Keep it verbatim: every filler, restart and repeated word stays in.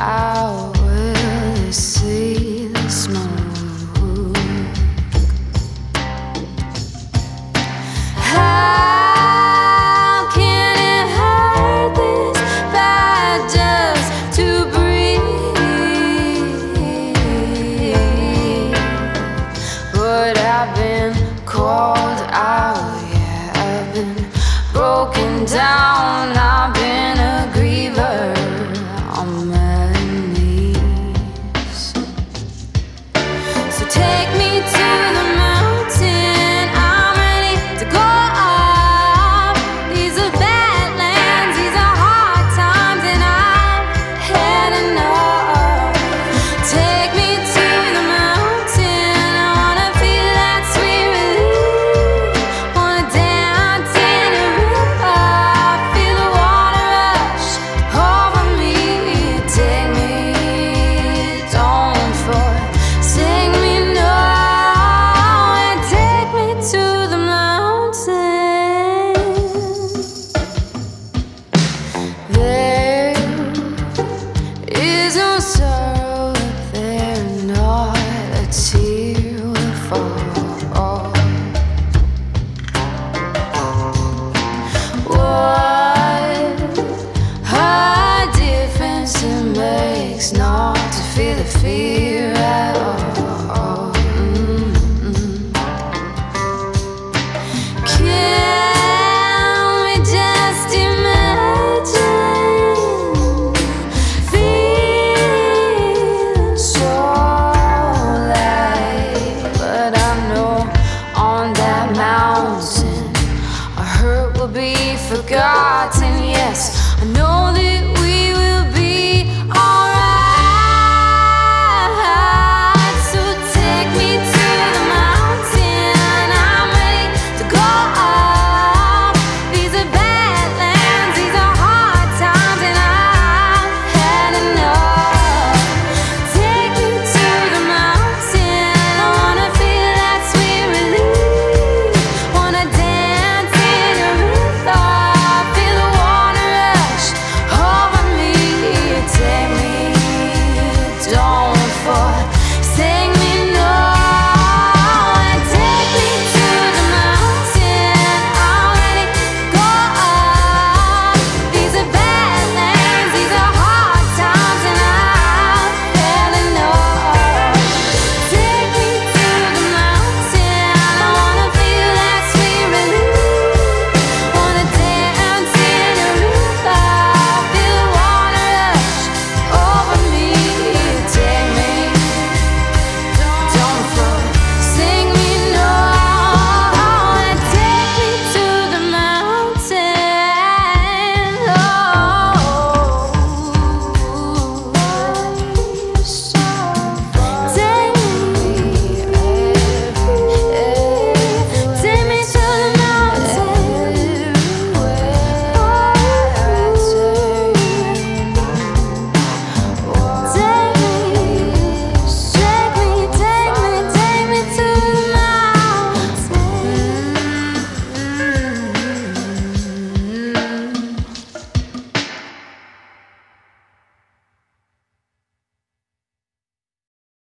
out where they see the smoke. How can it hurt this bad just to breathe? But I've been called out, yeah, I've been broken down, I've been a griever on my knees. So take me to the mountain, I'm ready to go up. These are bad lands, these are hard times, and I've had enough. Take me to the mountain, I wanna feel that sweet relief. Wanna dance in a river, feel the water rush over me. Take me, don't forsake me, no. And take me to the mountain. There is no sorrow up there, not a tear will fall. What a difference it makes not to feel the fear at all. Mm-mm. Can we just imagine feeling so light? But I know on that mountain our hurt will be forgotten. Yes, I know that